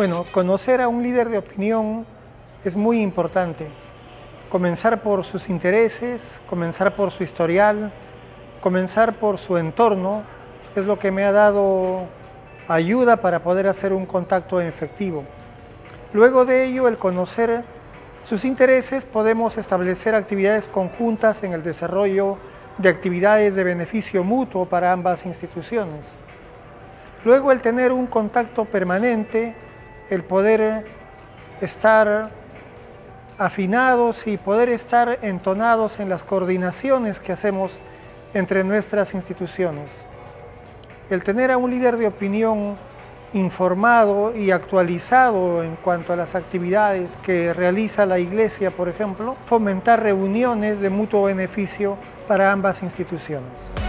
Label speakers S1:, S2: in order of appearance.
S1: Bueno, conocer a un líder de opinión es muy importante. Comenzar por sus intereses, comenzar por su historial, comenzar por su entorno, es lo que me ha dado ayuda para poder hacer un contacto efectivo. Luego de ello, el conocer sus intereses, podemos establecer actividades conjuntas en el desarrollo de actividades de beneficio mutuo para ambas instituciones. Luego, el tener un contacto permanente, el poder estar afinados y poder estar entonados en las coordinaciones que hacemos entre nuestras instituciones. El tener a un líder de opinión informado y actualizado en cuanto a las actividades que realiza la Iglesia, por ejemplo, fomentar reuniones de mutuo beneficio para ambas instituciones.